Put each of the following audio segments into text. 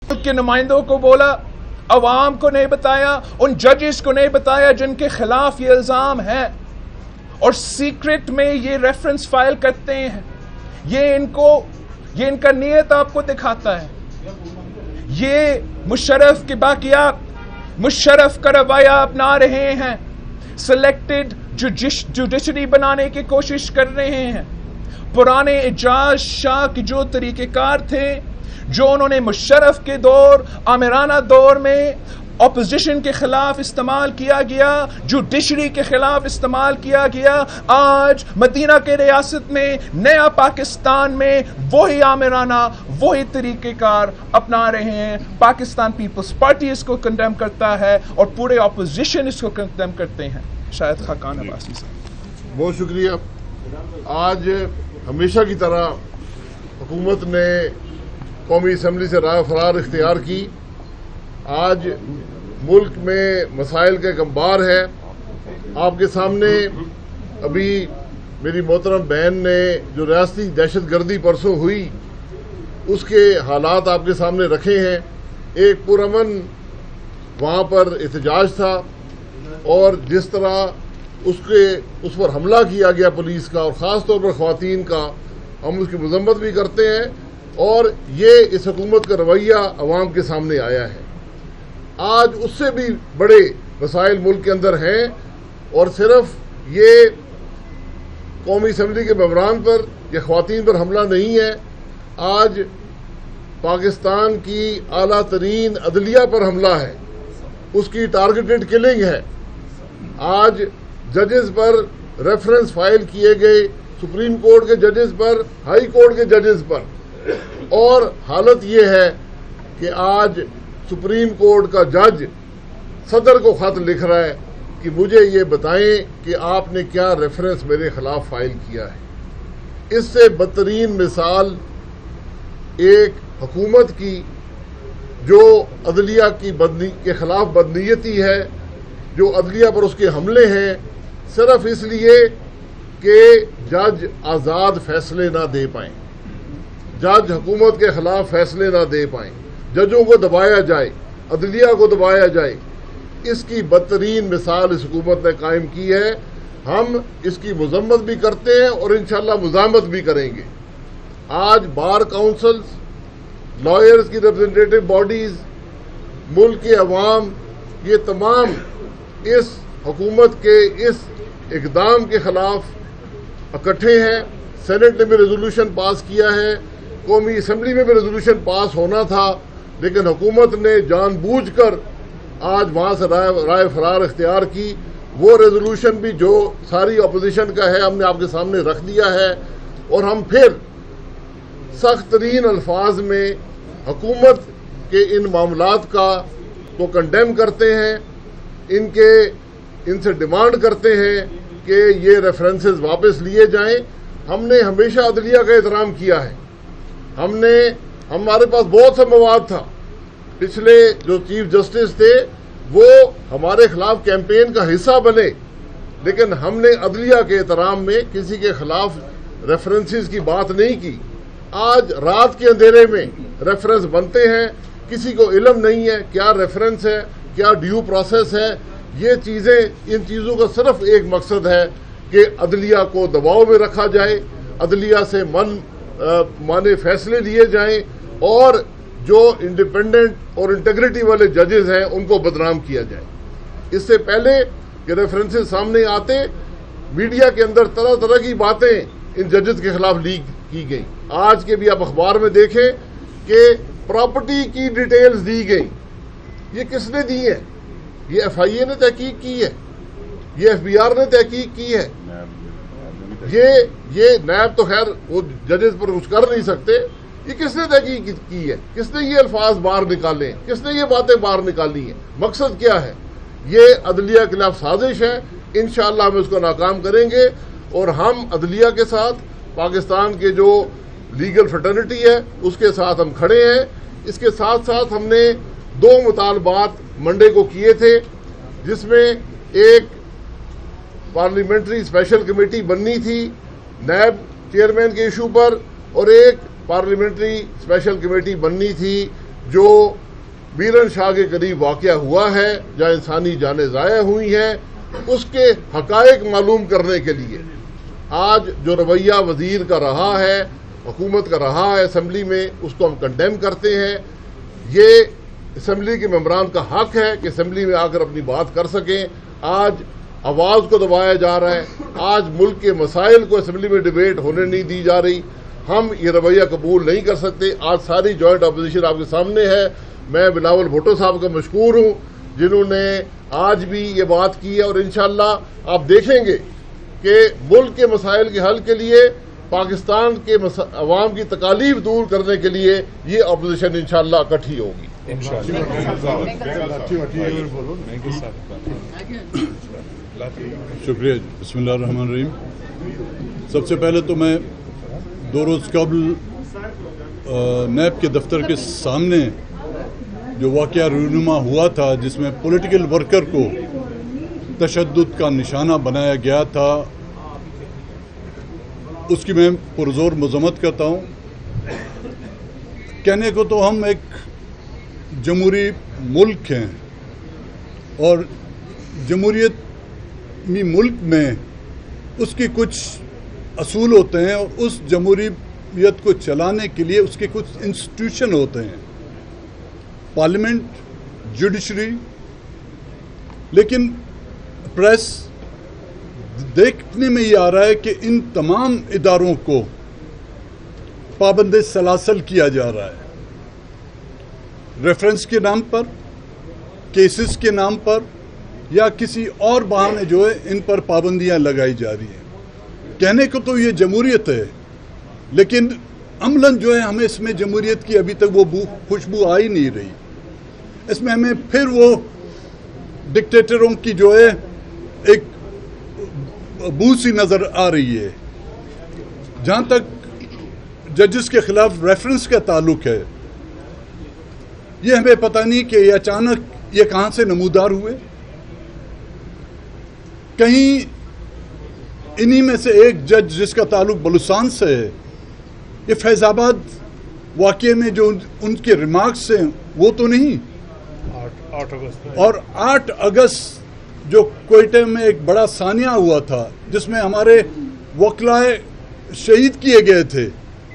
के नुमाइंदों को बोला, अवाम को नहीं बताया, उन जजेस को नहीं बताया जिनके खिलाफ ये इल्जाम है, और सीक्रेट में ये रेफरेंस फाइल करते हैं। ये इनका नीयत आपको दिखाता है। ये मुशर्रफ की बाकियात, मुशर्रफ का रवैया अपना रहे हैं, सिलेक्टेड जुडिशरी बनाने की कोशिश कर रहे हैं। पुराने एजाज शाह के जो तरीक़ेकार थे, जो उन्होंने मुशर्रफ के दौर, आमिराना दौर में अपोजिशन के खिलाफ इस्तेमाल किया गया, जुडिशरी के खिलाफ इस्तेमाल किया गया, आज मदीना के रियासत में, नया पाकिस्तान में वही आमिराना, वही तरीक़ेकार अपना रहे हैं। पाकिस्तान पीपल्स पार्टी इसको कंडेम करता है और पूरे अपोजिशन इसको कंडेम करते हैं। शायद खाकान अब्बासी साहब। बहुत शुक्रिया। आज हमेशा की तरह हुकूमत ने कौमी असम्बली से राय फरार इख्तियार की। आज मुल्क में मसाइल का एक अंबार है। आपके सामने अभी मेरी मोहतरम बहन ने जो रियासती दहशत गर्दी परसों हुई उसके हालात आपके सामने रखे हैं। एक पुरअमन वहाँ पर एहतजाज था और जिस तरह उस पर हमला किया गया पुलिस का और ख़ास तौर पर ख़वातीन का, हम उसकी मज़म्मत भी करते हैं और ये इस हुकूमत का रवैया अवाम के सामने आया है। आज उससे भी बड़े मसाइल मुल्क के अंदर हैं और सिर्फ ये कौमी असम्बली के मेंबरान पर या ख़वातीन पर हमला नहीं है। आज पाकिस्तान की आला तरीन अदलिया पर हमला है, उसकी टारगेटेड किलिंग है। आज जजेस पर रेफरेंस फाइल किए गए, सुप्रीम कोर्ट के जजेस पर, हाई कोर्ट के जजेस पर, और हालत ये है कि आज सुप्रीम कोर्ट का जज सदर को खत लिख रहा है कि मुझे ये बताएं कि आपने क्या रेफरेंस मेरे खिलाफ फाइल किया है। इससे बदतरीन मिसाल एक हुकूमत की जो अदलिया के खिलाफ बदनीयती है, जो अदलिया पर उसके हमले हैं सिर्फ इसलिए कि जज आज़ाद फैसले ना दे पाएं, जज हुकूमत के खिलाफ फैसले ना दे पाएं, जजों को दबाया जाए, अदलिया को दबाया जाए। इसकी बदतरीन मिसाल इस हुकूमत ने कायम की है। हम इसकी मज़म्मत भी करते हैं और इंशाअल्लाह मुज़ामत भी करेंगे। आज बार काउंसिल्स, लॉयर्स की रिप्रेजेंटेटिव बॉडीज़, मुल्क के अवाम, ये तमाम इस हुकूमत के इस इक़दाम के खिलाफ इकट्ठे हैं। सेनेट ने भी रेजोल्यूशन पास किया है, कौमी असम्बली में भी रेजोल्यूशन पास होना था, लेकिन हुकूमत ने जानबूझकर आज वहाँ से राय फरार इख्तियार की। वो रेजोल्यूशन भी जो सारी अपोजिशन का है हमने आपके सामने रख दिया है और हम फिर सख्त तरीन अल्फाज में हुकूमत के इन मामलात को कंडेम करते हैं, इनसे डिमांड करते हैं कि ये रेफरेंसेस वापस लिए जाएं। हमने हमेशा अदलिया का एहतराम किया है। हमारे पास बहुत सा मवाद था। पिछले जो चीफ जस्टिस थे वो हमारे खिलाफ कैंपेन का हिस्सा बने, लेकिन हमने अदलिया के एहतराम में किसी के खिलाफ रेफरेंसेस की बात नहीं की। आज रात के अंधेरे में रेफरेंस बनते हैं, किसी को इल्म नहीं है क्या रेफरेंस है, क्या ड्यू प्रोसेस है। ये चीज़ें, इन चीज़ों का सिर्फ एक मकसद है कि अदलिया को दबाव में रखा जाए, अदलिया से माने फैसले लिए जाएं और जो इंडिपेंडेंट और इंटेग्रिटी वाले जजेस हैं उनको बदनाम किया जाए। इससे पहले कि रेफरेंसेस सामने आते, मीडिया के अंदर तरह तरह की बातें इन जजेस के खिलाफ लीक की गई। आज के भी आप अखबार में देखें कि प्रॉपर्टी की डिटेल्स दी गई। ये किसने दी है? ये FIA ने तहकीक की है, ये FBR ने तहकीक की है। ये नैब तो खैर वो जजेस पर कुछ कर नहीं सकते। ये किसने तहकीक की है? किसने ये अल्फाज बाहर निकाले? किसने ये बातें बाहर निकाली हैं? मकसद क्या है? ये अदलिया के खिलाफ साजिश है। इंशाअल्लाह हम इसको नाकाम करेंगे और हम अदलिया के साथ, पाकिस्तान के जो लीगल फ्रेटर्निटी है उसके साथ हम खड़े हैं। इसके साथ साथ हमने 2 मुतालबात मंडे को किए थे, जिसमें एक पार्लियामेंट्री स्पेशल कमेटी बननी थी नैब चेयरमैन के इशू पर और एक पार्लियामेंट्री स्पेशल कमेटी बननी थी جو میرن شاہ کے قریب واقعہ ہوا ہے جہاں انسانی جانیں ضائع ہوئی ہیں اس کے حقائق معلوم کرنے کے لیے آج جو رویہ وزیر کا رہا ہے، حکومت کا رہا ہے اسمبلی میں، اس کو ہم کنڈیم کرتے ہیں۔ یہ اسمبلی کے ممبران کا حق ہے کہ اسمبلی میں آ کر اپنی بات کر سکیں۔ آج آواز کو دبایا جا رہا ہے، آج ملک کے مسائل کو اسمبلی میں ڈیبیٹ ہونے نہیں دی جا رہی۔ ہم یہ رویہ قبول نہیں کر سکتے۔ آج ساری جوائنٹ اپوزیشن آپ کے سامنے ہے۔ میں بلاول بھٹو صاحب کا مشکور ہوں جنہوں نے آج بھی یہ بات کی ہے، اور انشاءاللہ آپ دیکھیں گے کہ ملک کے مسائل کے حل کے لیے، پاکستان کے عوام کی تکالیف دور کرنے کے لیے یہ اپوزیشن انشاءاللہ اکٹھی ہوگی۔ شکریہ۔ بسم اللہ الرحمن الرحیم۔ سب سے پہلے تو میں 2 روز قبل نیب کے دفتر کے سامنے جو واقعہ رونما ہوا تھا جس میں پولیٹیکل ورکر کو تشدد کا نشانہ بنایا گیا تھا، اس کی میں پرزور مذمت کرتا ہوں۔ کہنے کو تو ہم ایک جمہوری ملک ہیں اور جمہوریتی ملک میں اس کی کچھ اصول ہوتے ہیں اور اس جمہوریت کو چلانے کے لیے اس کے کچھ انسٹیٹیوشن ہوتے ہیں، پارلیمنٹ، جوڈیشری، لیکن پریس دیکھنے میں یہ آ رہا ہے کہ ان تمام اداروں کو پابند سلاسل کیا جا رہا ہے، ریفرنس کے نام پر، کیسز کے نام پر یا کسی اور بہانے جو ہے ان پر پابندیاں لگائی جا رہی ہیں۔ کہنے کو تو یہ جمہوریت ہے، لیکن عملاً جو ہے ہمیں اس میں جمہوریت کی ابھی تک وہ خوشبو آ ہی نہیں رہی۔ اس میں ہمیں پھر وہ ڈکٹیٹروں کی جو ہے ایک بو سی نظر آ رہی ہے۔ جہاں تک ججز کے خلاف ریفرنس کا تعلق ہے، یہ ہمیں پتہ نہیں کہ یہ اچانک یہ کہاں سے نمودار ہوئے۔ کہیں انہی میں سے ایک جج جس کا تعلق بلوچستان سے ہے، یہ فیض آباد واقعے میں جو ان کے ریمارکس ہیں وہ تو نہیں، اور 8 اگست جو کوئٹہ میں ایک بڑا سانحہ ہوا تھا جس میں ہمارے وکلائے شہید کیے گئے تھے،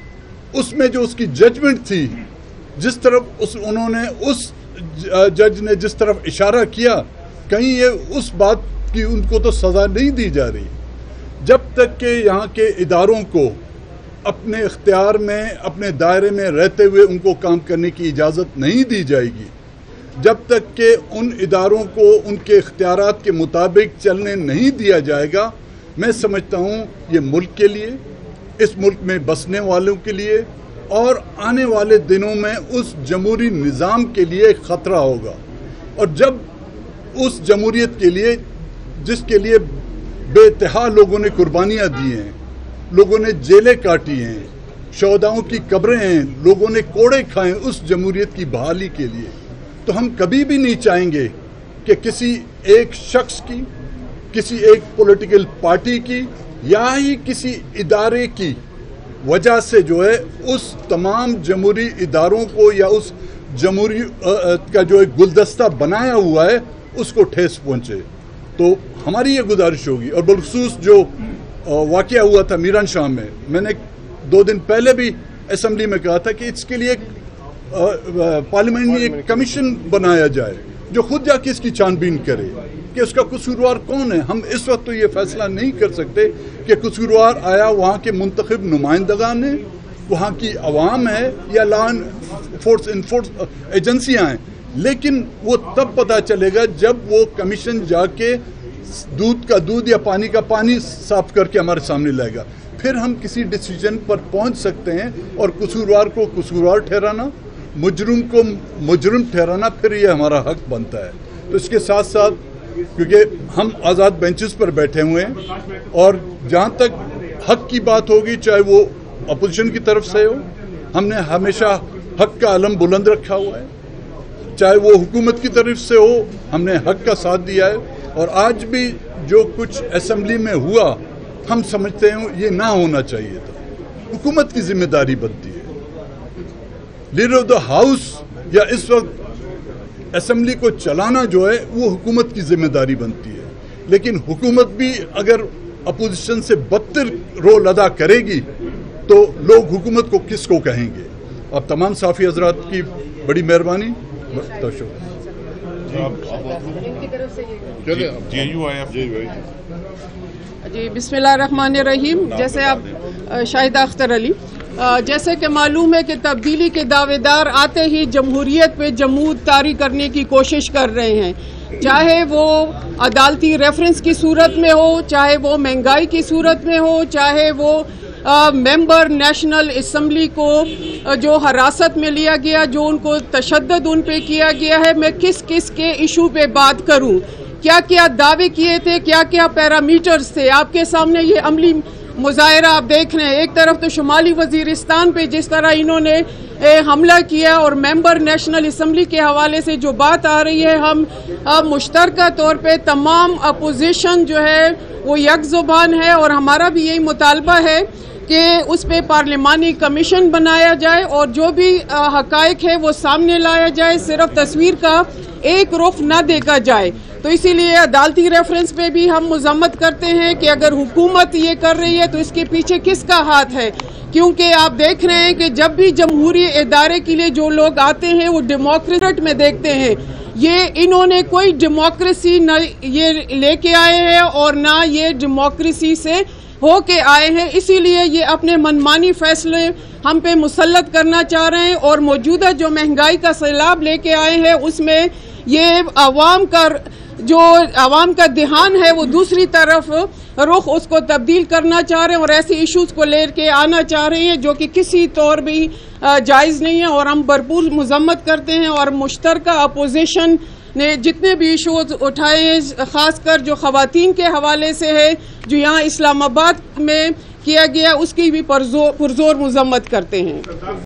اس میں جو اس کی ججمنٹ تھی، جس طرف انہوں نے اس جج نے جس طرف اشارہ کیا، کہیں یہ اس بات کی ان کو تو سزا نہیں دی جا رہی۔ جب تک کہ یہاں کے اداروں کو اپنے اختیار میں، اپنے دائرے میں رہتے ہوئے ان کو کام کرنے کی اجازت نہیں دی جائے گی، جب تک کہ ان اداروں کو ان کے اختیارات کے مطابق چلنے نہیں دیا جائے گا، میں سمجھتا ہوں یہ ملک کے لیے، اس ملک میں بسنے والوں کے لیے اور آنے والے دنوں میں اس جمہوری نظام کے لیے ایک خطرہ ہوگا۔ اور جب اس جمہوریت کے لیے جس کے لیے بے انتہا لوگوں نے قربانیاں دی ہیں، لوگوں نے جیلیں کاٹی ہیں، شہداؤں کی قبریں ہیں، لوگوں نے کوڑے کھائے اس جمہوریت کی بحالی کے لیے، تو ہم کبھی بھی نہیں چاہیں گے کہ کسی ایک شخص کی، کسی ایک پولیٹیکل پارٹی کی یا ہی کسی ادارے کی وجہ سے جو ہے اس تمام جمہوری اداروں کو یا اس جمہوری کا جو ایک گلدستہ بنایا ہوا ہے اس کو ٹھیس پہنچے۔ تو ہماری یہ گزارش ہوگی۔ اور بالخصوص جو واقعہ ہوا تھا میران شاہ میں نے 2 دن پہلے بھی اسمبلی میں کہا تھا کہ اس کے لیے پارلیمنٹ میں ایک کمیشن بنایا جائے جو خود جا کے اس کی چھان بین کرے کہ اس کا قصوروار کون ہے۔ ہم اس وقت تو یہ فیصلہ نہیں کر سکتے کہ قصوروار آیا وہاں کے منتخب نمائندگان ہیں، وہاں کی عوام ہے یا لا انفورس ایجنسیاں ہیں، لیکن وہ تب پتہ چلے گا جب وہ کمیشن جا کے دودھ کا دودھ یا پانی کا پانی صاف کر کے ہمارے سامنے لائے گا، پھر ہم کسی ڈیسیجن پر پہنچ سکتے ہیں۔ اور قصوروار کو قصوروار ٹھہرانا، مجرم کو مجرم ٹھہرانا، پھر یہ ہمارا حق بنتا ہے۔ تو اس کے ساتھ ساتھ کیونکہ ہم آزاد بینچز پر بیٹھے ہوئے ہیں اور جہاں تک حق کی بات ہوگی، چاہے وہ اپوزیشن کی طرف سے ہو، ہم نے ہمیشہ حق کا علم بلند رکھا ہوا ہے، چاہے وہ حکومت کی طرف سے ہو، ہم نے حق کا ساتھ دیا ہے۔ اور آج بھی جو کچھ اسمبلی میں ہوا ہم سمجھتے ہیں یہ نہ ہونا چاہیے تھا۔ حکومت کی ذمہ داری بنتی ہے، لیڈر آف دا ہاؤس یا اس وقت اسمبلی کو چلانا جو ہے وہ حکومت کی ذمہ داری بنتی ہے، لیکن حکومت بھی اگر اپوزیشن سے بدتر رول ادا کرے گی تو لوگ حکومت کو کس کو کہیں گے؟ اب تمام صحافی حضرات کی بڑی مہربانی. جی بسم اللہ الرحمن الرحیم. جیسے آپ شاہدہ اختر علی، جیسے کہ معلوم ہے کہ تبدیلی کے دعوے دار آتے ہی جمہوریت پہ جمود طاری کرنے کی کوشش کر رہے ہیں، چاہے وہ عدالتی ریفرنس کی صورت میں ہو، چاہے وہ مہنگائی کی صورت میں ہو، چاہے وہ ممبر نیشنل اسمبلی کو جو حراست میں لیا گیا، جو ان کو تشدد ان پہ کیا گیا ہے. میں کس کس کے ایشو پہ بات کروں، کیا کیا دعوے کیے تھے، کیا کیا پیرامیٹرز تھے. آپ کے سامنے یہ عملی مظاہرہ آپ دیکھ رہے ہیں. ایک طرف تو شمالی وزیرستان پہ جس طرح انہوں نے حملہ کیا، اور ممبر نیشنل اسمبلی کے حوالے سے جو بات آ رہی ہے، ہم مشترکہ طور پہ تمام اپوزیشن جو ہے وہ یک زبان ہے، اور ہمارا بھی یہی مطالبہ ہے کہ اس پہ پارلیمانی کمیشن بنایا جائے اور جو بھی حقائق ہے وہ سامنے لایا جائے، صرف تصویر کا ایک رخ نہ دیکھا جائے. تو اسی لیے عدالتی ریفرنس پہ بھی ہم مذمت کرتے ہیں کہ اگر حکومت یہ کر رہی ہے تو اس کے پیچھے کس کا ہاتھ ہے، کیونکہ آپ دیکھ رہے ہیں کہ جب بھی جمہوری ادارے کے لیے جو لوگ آتے ہیں وہ ڈیموکریٹ میں دیکھتے ہیں. یہ انہوں نے کوئی ڈیموکریسی نہ یہ لے کے آئے ہیں اور نہ یہ ڈیموکریسی سے ہو کے آئے ہیں. اسی لیے یہ اپنے منمانی فیصلے ہم پہ مسلط کرنا چاہ رہے ہیں، اور موجودہ جو مہنگائی کا سیلاب لے کے آئے ہیں اس میں یہ عوام کا دھیان ہے وہ دوسری طرف رخ اس کو تبدیل کرنا چاہ رہے ہیں، اور ایسے ایشوز کو لے کے آنا چاہ رہے ہیں جو کہ کسی طور بھی جائز نہیں ہے. اور ہم بھرپور مذمت کرتے ہیں، اور مشترکہ اپوزیشن نے جتنے بھی ایشوز اٹھائے ہیں، خاص کر جو خواتین کے حوالے سے ہے جو یہاں اسلام آباد میں کیا گیا، اس کی بھی پرزور مذمت کرتے ہیں.